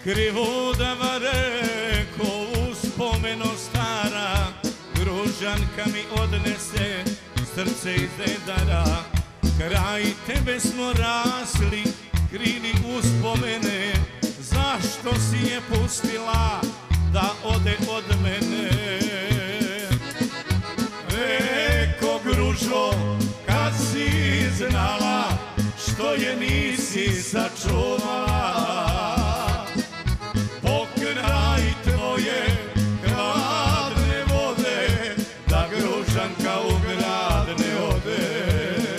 Krivudava reko uspomeno stara, Gružanka mi odnese srce iz Dedara. Kraj tebe smo rasli, krili uspomene, zašto si je pustila da ode od mene? Reko Gružo, kad si znala, što je nisi sačuvala, pokraj tvoje hladne vode, da Gružanka u grad ne ode.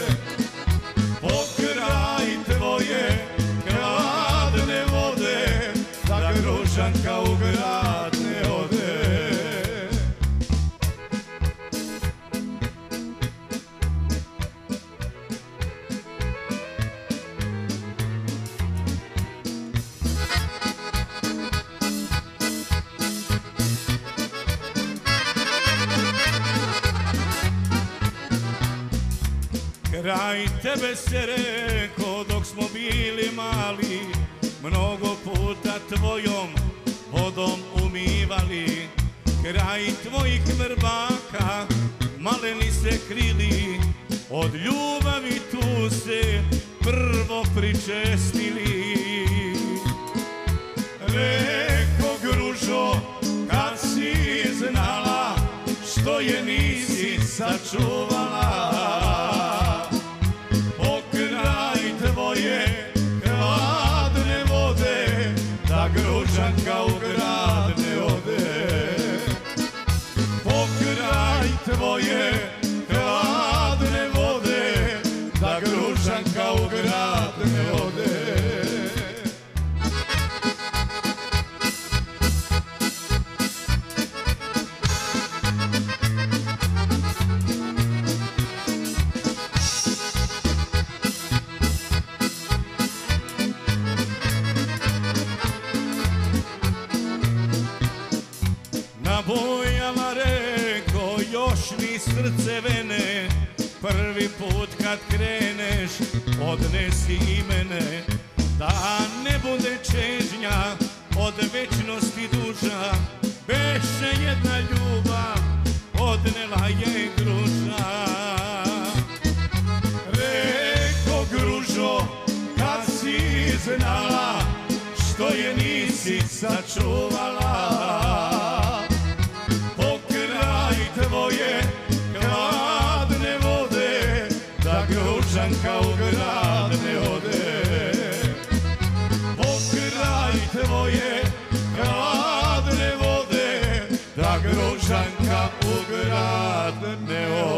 Pokraj tvoje hladne vode, da Gružanka u grad ne ode. Kraj tebe se reko dok smo bili mali, mnogo puta tvojom vodom umivali. Kraj tvojih vrbaka maleni se krili, od ljubavi tu se prvo pričestili. Reko Gružo, kad si znala, što je nisi sačuvala, tvoje hladne vode, da Gružanka u grad ne ode. Pokraj tvoje hladne vode, da Gružanka u grad ne ode. Bojama reko, još mi srce vene, prvi put kad kreneš, odnesi i mene. Da ne bude čežnja, od večnosti duža, beše jedna ljubav, odnela je Gruža. Reko Gružo, kad si znala, što je nisi sačuvala, tvoje hladne vode, da Gružanka u grad ne ode. Pokraj tvoje hladne vode, da Gružanka u grad ne ode.